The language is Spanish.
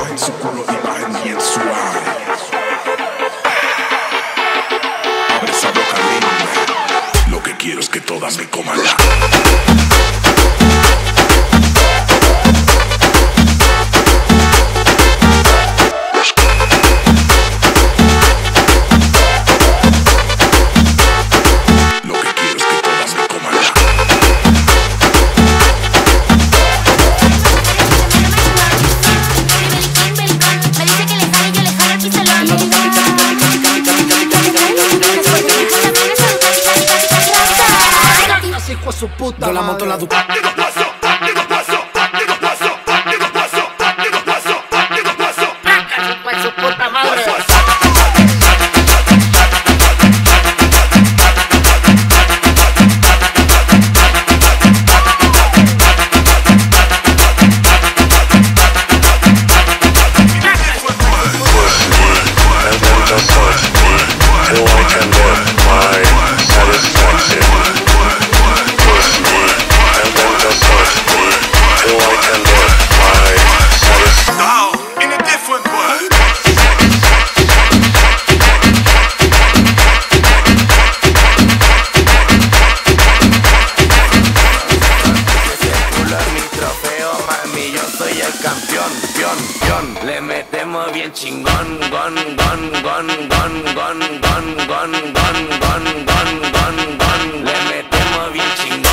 su culo imagen bien suave. Abre esa boca linda. Lo que quiero es que todas me coman la. Su puta yo la monto en la Ducati. Digo paso, digo paso, digo paso, digo paso, digo paso, digo paso. Con su puta madre. Le metemos bien chingón, gon, gon, gon, gon, gon, gon, gon, gon, gon, gon, gon, gon. Le metemos bien chingón.